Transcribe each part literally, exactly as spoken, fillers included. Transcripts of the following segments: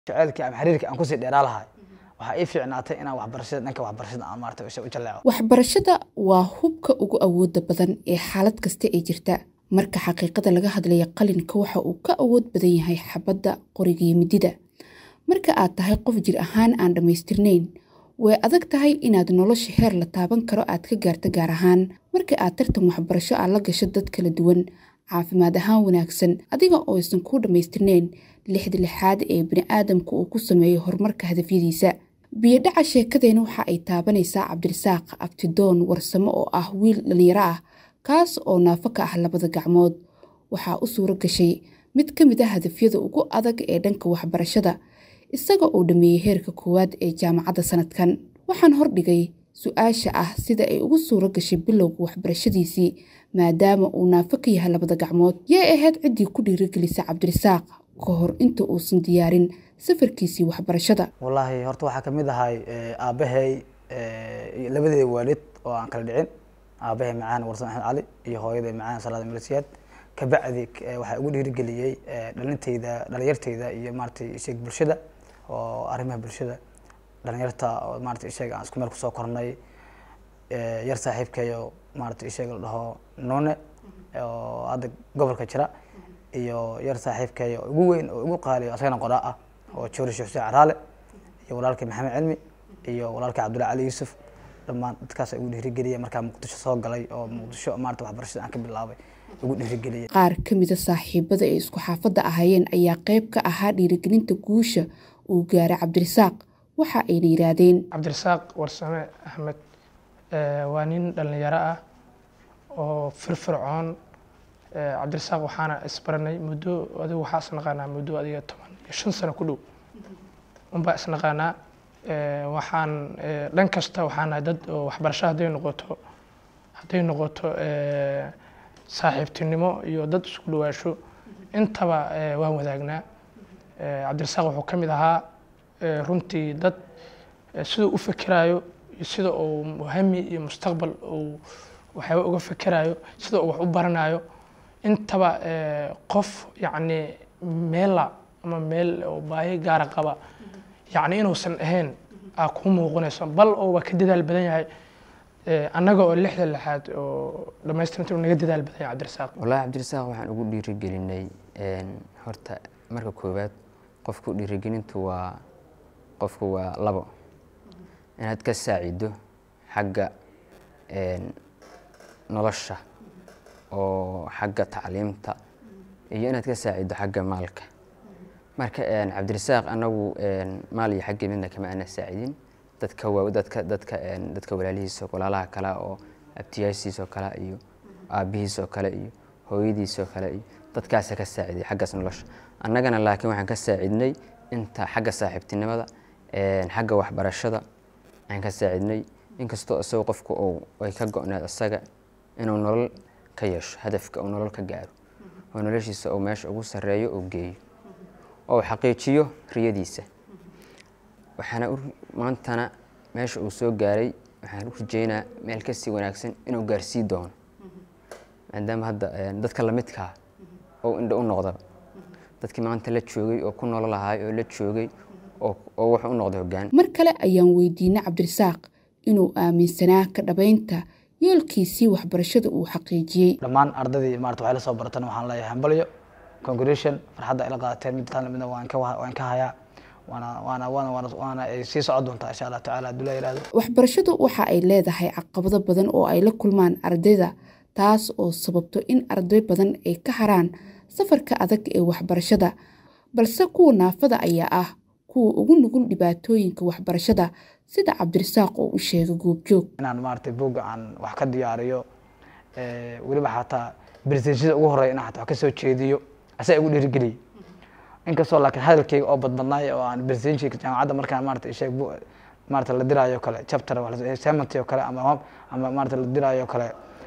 jaceelkii ama xiriirkii aan ku sii dheeraa lahay waxa ay fiicnaatay inaan waxbarashada dhanka waxbarashada aan maartay u jaleeco. Waxbarashada waa hubka ugu awoodda badan ee xaalad kasta ay jirta. Marka xaqiiqada laga hadlayo qalinka waxa uu ka awood badan yahay xabadda qoriga iyo midida. Marka aad tahay qof jir ahaan aan dhamaystirnayn, way adag tahay inaad nolosha heer la taaban karo aad ka gaarto gaar ahaan marka aad tartan waxbarasho aad la gasho dad kala duwan, caafimaad ahaan wanaagsan, adiga oo aysan ku dhamaystirnayn lixda lixaad ee bini'aadamku uu ku sameeyo horumarka hadafyadiisa. Biyadhaca sheekadeena waxa ay taabanaysaa Cabdirasaaq Abtidoon Warsamo oo ah wiil dhalinyaro ah kaas oo naafo ka ah labada gacmood. Waxaa u suura gashay mid ka mid ah hadafyada ugu adag ee dhanka waxbarashada isaga oo dhameeyay heerka koowaad ee jaamacadda sanadkan. Waxaan hordhigay su'aasha ah sida ay ugu suura gashay bilowga waxbarashadiisii maadaama uu naafo ka yahay labada gacmood. Yee ahayd ciddii ku dhiirigelisay Cabdirasaaq ka hor inta uusan diyaarin safarkiisii waxbarashada? Wallahi horta waxaa kamid ahay aabahay labadii waalid oo aan kala dhicin. aabahay macaan Warsamo Axmed Cali iyo hooyaday macaan Salaad Milsiyaad ka bacdi waxa ugu dhiirigeliyay dhalintayda dhalinyartayda iyo maartay sheeg bulshada oo arrimaha bulshada dhalinyarta oo maartay sheeg aan isku meel ku soo kornay yar saaxiibkayo maartay sheeg la dhaho noone oo hadda gobolka jira iyo yar saaxiibkayo ugu weyn oo ugu qaaliyo asagana qoraa ah oo Joori Sheekh Caraale iyo walaalkay Maxamed Cilmi iyo walaalkay Cabdullaahi Cali Yuusuf dhammaan dadkaas ugu dhiirigeliyay markaa Muqdisho soo galay oo Muqdisho maartay waxbarashada aan ka bilaabay ugu dhiirigeliyay. Qaar ka mid ah saaxiibada ee isku xaafadda ahaayeen ayaa qayb ka ahaa dhiirigelinta guusha uu gaaray Cabdirasaaq. Waxa ay yiraahdeen Cabdirasaaq Warsame Axmed waa nin dhalinyaro ah oo firfircoon. Cabdirasaaq waxaana isbaranay muddo adigu waxaa isnaqaanaa muddo adiga toban iyo shan sano ku dhow unbaa isnaqaanaa. waxaan dhan kasta waxaan dad oo waxbarasho hadday noqoto hadday noqoto saaxiibtinimo iyo dad isku dhawaasho intaba waan wadaagnaa. Cabdirasaaq wuxuu ka mid ahaa runtii dad sidoo u fikirayo iyo sida uu hami iyo mustaqbal uu waxyaabo uga fikirayo sida uu wax u baranayo intaba qof yacni meela ama meel oo baahi gaar qaba يعني إنه سن هين أقوم وغنيسان بل أو كده البدن هاي أنا جو اللي حد اللي حد لما يستمتعوا نجدد البدن عبدالرزاق. والله عبدالرزاق وحن أقول لي رجالي هرتا مركب كوبات قف كل رجالين توا قف هو لبا أنا هتكساعده حاجة نرشة أو حاجة تعليمته هي أنا هتكساعده حاجة مالك. marka aan Cabdirasaaq anagu maal iyo xaq midna kama ana saacidin dadka waa dadka dadka dadka walaalihiisa walaalaha kala oo abtiyaasiisa kala iyo aabihiisa kala iyo hooyadiisa kala iyo dadkaas ka saaciday xaggaas nolosha annagana laakiin waxaan ka saacidnay inta xagga saaxiibtinimada ee xagga waxbarashada aan ka saacidnay inkastoo asoo qofku oo ay ka go'naad asaga inuu nolol ka yeesho hadafka uu nolol ka gaaro oo noloshiisa oo meesha ugu sareeyo oo geeyo oo xaqiijiyo riyadiisa. waxaana maantana meesha uu soo gaaray waxaan u rajeynaa meel ka sii wanaagsan inuu gaarsii doono maadaama hadda dadka la midka oo indho u noqda dadkii maanta la joogay oo ku nolol lahaay oo la joogay oo wax u noqday hoggaan. Mar kale ayaan weydiinay Cabdirasaaq inuu aaminsanaa ka dhabeynta yoolkiisii waxbarashada uu xaqiijiyay. dhammaan ardadii maartay waxay la soo baratan waxaan leeyahay hambalyo congratulation farxadda ila qaateen mid tan midna waan ka waan ka hayaa waana waana waana waana ay sii socod doontaa insha Allah taala Abdullaahi yiraahdo. Waxbarashadu waxa ay leedahay caqabado badan oo ay la kulmaan ardayda taas oo sababto in arday badan ay ka haraan safarka adag ee waxbarashada balse kuwa naafada ayaa ah kuwa ugu nugul dhibaatooyinka waxbarashada sida Cabdirasaaq oo u sheegay goobjoog. inaan maartay buug aan wax ka diyaariyo ee waliba xataa presentation ugu horeeyay inaan xataa ka soo jeediyo asay ugu dhiirigeliyay inkastoo laakiin hadalkayga oo badbadnay oo aan presentation jaamacadda markaan maartay sheeg maartay la diraayo kale chapter wala assignment oo kale ama ama maartay la diraayo kale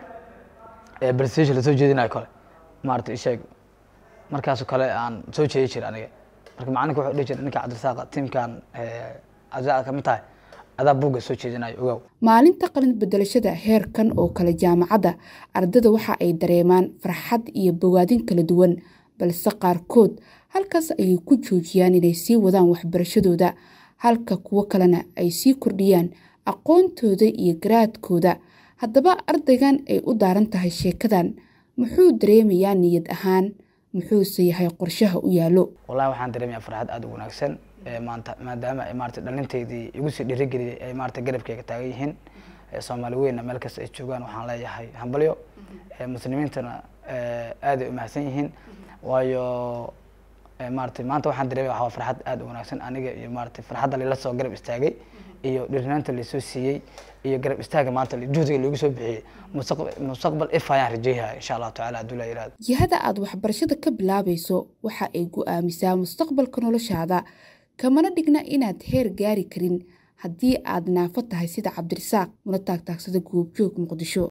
ee presentation la soo jeedinayo kale maartay sheeg markaas kale aan soo jeedi jiray aniga marka macalinku wuxuu dhigi jiray ninka Cabdirasaaq teamkan ee azaa ka mid tahay adaa buuga soo jeedinayo ogow. maalinta qalin bedelashada heerkan oo kale jaamacadda ardada waxa ay dareemaan farxad iyo bogaadin kala duwan balse qaarkood halkaas ayay ku joojiyaan inay sii wadaan waxbarashadooda halka kuwo kalena ay sii kordhiyaan aqoontooda iyo garaadkooda. haddaba ardaygan ay u daaran tahay sheekadan muxuu dareemayaa niyad ahaan muxuuse yahay qorshaha u yaalo? wallahi waxaan dareemayaa farxad aad u wanaagsan maanta maadaama ay maartay dhalinteedii igu sii dhiirigeliyay ay maartay garabkayga taagan yihiin Soomaali weyn meel kasta ay joogaan waxaan leeyahay hambalyo muslimiintana aad ay u mahadsan yihiin waayo maartay maanta waxaan dareemayaa waxa farxad aad u wanaagsan aniga iyo maartay farxadda la soo garab istaagay iyo dhirnaanta la soo siiyay iyo garab istaaga maanta juhdiga lagu soo bixiyay mustaqbal ifayaan rajeeyahay insha Allah taala haduu la yiraahdo. jihada aad waxbarashada ka bilaabayso waxa ay go'aamisaa mustaqbalka noloshaada kamana dhigna inaad heer gaari karin haddii aad naafo tahay sida Cabdirasaaq una taagtaagsada Goobjoog Muqdisho.